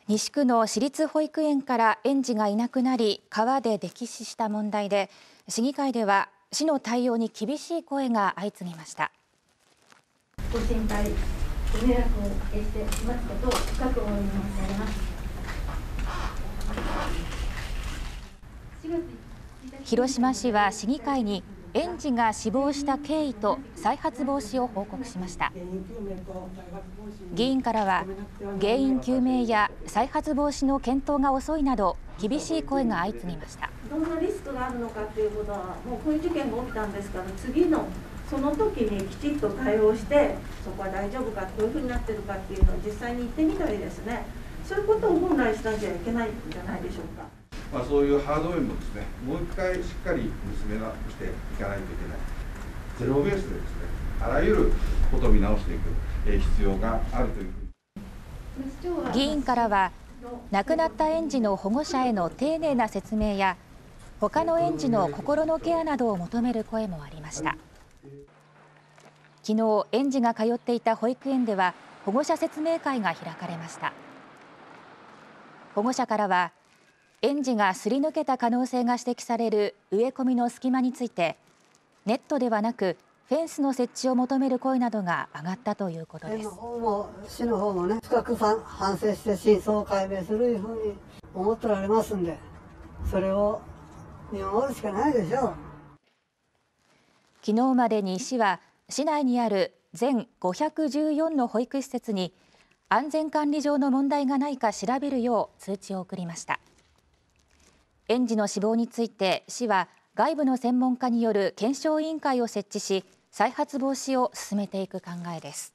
西区の私立保育園から園児がいなくなり川で溺死した問題で、市議会では市の対応に厳しい声が相次ぎました。 ご心配ご迷惑をおかけしてしまったことを深くお詫び申し上げます。 広島市は市議会に園児が死亡した経緯と再発防止を報告しました。議員からは原因究明や再発防止の検討が遅いなど厳しい声が相次ぎました。 どんなリスクがあるのかということはもうこういう事件が起きたんですから、次のその時にきちっと対応してそこは大丈夫か、どういうふうになっているかっていうのを実際に言ってみたりですね、そういうことを本来しなきゃいけないんじゃないでしょうか。 そういうハード面もですね、もう一回しっかり見つめ直していかないといけない。ゼロベースでですね、あらゆることを見直していく必要があるというふうに。 議員からは、亡くなった園児の保護者への丁寧な説明や、他の園児の心のケアなどを求める声もありました。昨日、園児が通っていた保育園では、保護者説明会が開かれました。保護者からは、園児がすり抜けた可能性が指摘される植え込みの隙間について、ネットではなくフェンスの設置を求める声などが上がったということです。 市の方もね、深く反省して真相を解明するふうに思っておられますんで、それを見守るしかないでしょう。 昨日までに市は市内にある全514の保育施設に安全管理上の問題がないか調べるよう通知を送りました。園児の死亡について市は外部の専門家による検証委員会を設置し、再発防止を進めていく考えです。